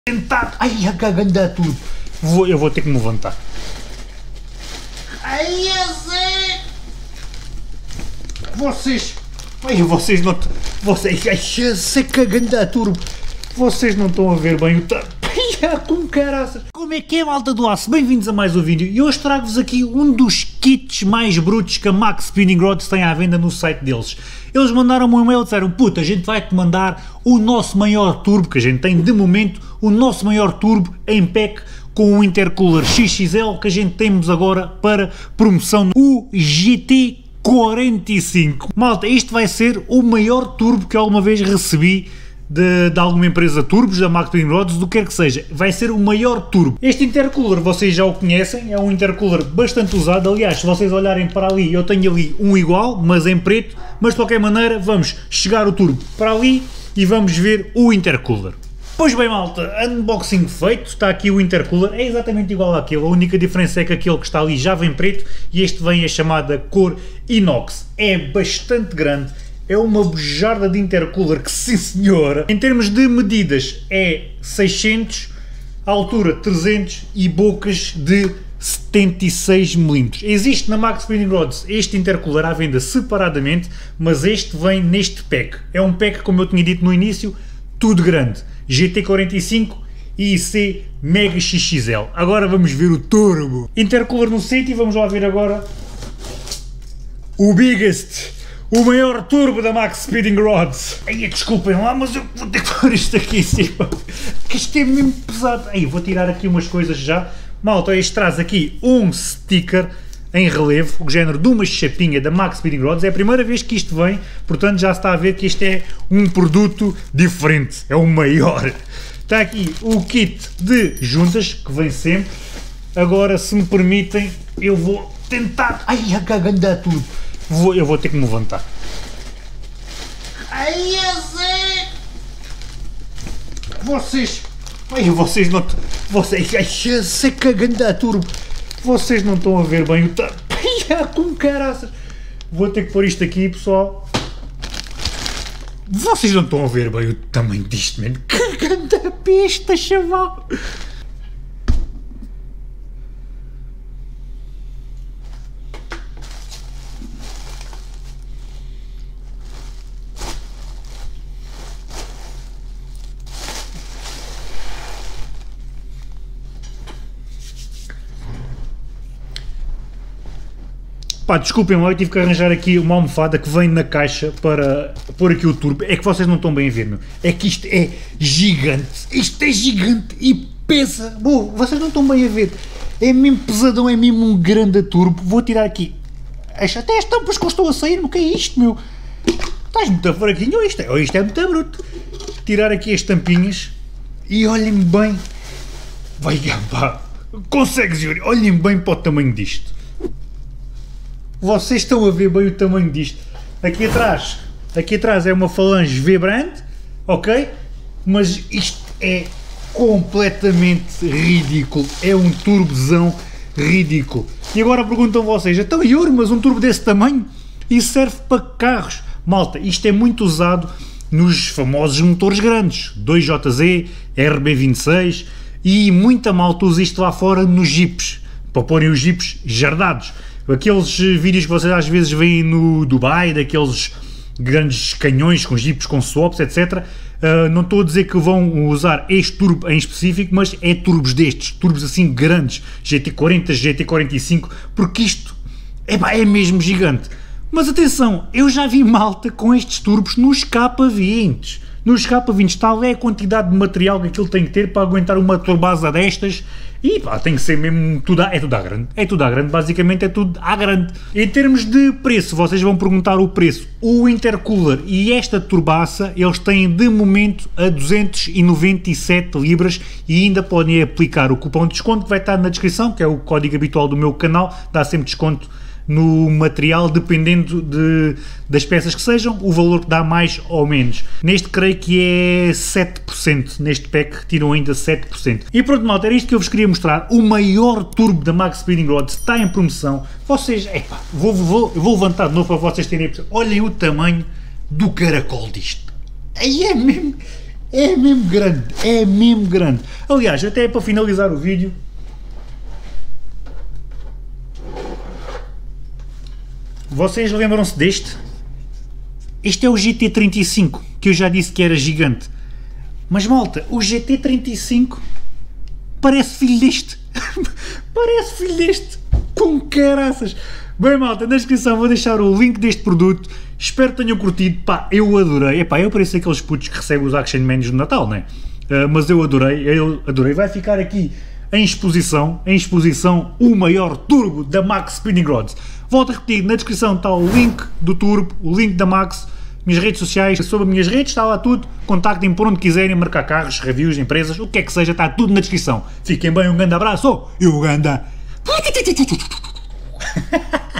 Tentar. Ai, a caganda tudo. Eu vou ter que me levantar. Ai, Zé! Vocês. Ai, vocês não. Vocês. Ai, Zé, caganda turbo. Vocês não estão a ver bem o tamanho. Com caraças. Como é que é, malta do aço? Bem-vindos a mais um vídeo e hoje trago-vos aqui um dos kits mais brutos que a Max Spinning Rods tem à venda no site deles. Eles mandaram-me um e-mail e disseram: puta, a gente vai-te mandar o nosso maior turbo, que a gente tem de momento, o nosso maior turbo em pack com o intercooler XXL que a gente temos agora para promoção, o GT45. Malta, este vai ser o maior turbo que alguma vez recebi de alguma empresa turbos, da Max Spinning Rods, do que quer que seja. Vai ser o maior turbo. Este intercooler vocês já o conhecem, é um intercooler bastante usado. Aliás, se vocês olharem para ali, eu tenho ali um igual, mas em preto, mas de qualquer maneira vamos chegar o turbo para ali e vamos ver o intercooler. Pois bem, malta, unboxing feito, está aqui o intercooler, é exatamente igual àquele, a única diferença é que aquele que está ali já vem preto e este vem a chamada cor inox. É bastante grande. É uma bujarda de intercooler que, sim senhora, em termos de medidas é 600, altura 300 e bocas de 76 mm. Existe na Max Spinning Rods este intercooler à venda separadamente, mas este vem neste pack. É um pack, como eu tinha dito no início, tudo grande. GT45 e IC Mega XXL. Agora vamos ver o turbo. Intercooler no sítio e vamos lá ver agora o biggest, o maior turbo da Max Spinning Rods. Ai, desculpem lá, mas eu vou ter que pôr isto aqui em cima, que isto é mesmo pesado. Ai, vou tirar aqui umas coisas já. Malta, este traz aqui um sticker em relevo, o género de uma chapinha da Max Spinning Rods. É a primeira vez que isto vem, portanto já se está a ver que isto é um produto diferente, é o maior. Está aqui o kit de juntas, que vem sempre. Agora, se me permitem, eu vou tentar. Ai, a caganda tudo. Eu vou ter que me levantar. Ai, Zé! Vocês. Ai, vocês não. Vocês. Ai, Zé, caganda turbo. Vocês não estão a ver bem o tamanho. Com caraças. Vou ter que pôr isto aqui, pessoal. Vocês não estão a ver bem o tamanho disto, mano. Caganda pista, chaval. Pá, desculpem lá, eu tive que arranjar aqui uma almofada que vem na caixa para pôr aqui o turbo. É que vocês não estão bem a ver, meu. É que isto é gigante. Isto é gigante e pesa. Bom, vocês não estão bem a ver. É mesmo pesadão, é mesmo um grande turbo. Vou tirar aqui até as tampas que eu estou a sair. O que é isto, meu? Estás muito fraquinho ou isto é muito bruto. Tirar aqui as tampinhas e olhem bem. Vai, pá. Consegues ver? Olhem bem para o tamanho disto. Vocês estão a ver bem o tamanho disto. Aqui atrás é uma falange V-Brand, ok? Mas isto é completamente ridículo. É um turbozão ridículo. E agora perguntam vocês: então Yuri, mas um turbo desse tamanho? Isso serve para carros? Malta, isto é muito usado nos famosos motores grandes, 2JZ, RB26, e muita malta usa isto lá fora nos jeeps, para porem os jeeps jardados. Aqueles vídeos que vocês às vezes veem no Dubai, daqueles grandes canhões com jipes, com swaps, etc. Não estou a dizer que vão usar este turbo em específico, mas é turbos destes, turbos assim grandes, GT40, GT45, porque isto é mesmo gigante. Mas atenção, eu já vi malta com estes turbos nos K20. Nos K20 tal é a quantidade de material que aquilo tem que ter para aguentar uma turbasa destas. E pá, tem que ser mesmo tudo à grande. É tudo à grande, basicamente é tudo à grande. Em termos de preço, vocês vão perguntar o preço. O intercooler e esta turbaça, eles têm de momento a 297 libras e ainda podem aplicar o cupom de desconto que vai estar na descrição, que é o código habitual do meu canal, dá sempre desconto no material, dependendo das peças que sejam, o valor que dá mais ou menos. Neste creio que é 7%, neste pack tiram ainda 7%. E pronto, malta, era isto que eu vos queria mostrar. O maior turbo da Max Spinning Rods está em promoção. Vocês, epá, vou levantar de novo para vocês terem a perceber. Olhem o tamanho do caracol disto. Aí é mesmo, é mesmo grande, é mesmo grande. Aliás, até para finalizar o vídeo, vocês lembram-se deste? Este é o GT35, que eu já disse que era gigante. Mas malta, o GT35 parece filho deste. Parece filho deste. Com caraças. Bem malta, na descrição vou deixar o link deste produto. Espero que tenham curtido. Pá, eu adorei. Epá, eu pareço aqueles putos que recebem os Action Mans no Natal, né? Mas eu adorei. Vai ficar aqui em exposição, o maior turbo da Max Spinning Rods. Volto a repetir, na descrição está o link do turbo, o link da Max, minhas redes sociais, sobre as minhas redes, está lá tudo, contactem por onde quiserem, marcar carros, reviews, empresas, o que é que seja, está tudo na descrição. Fiquem bem, um grande abraço e um grande...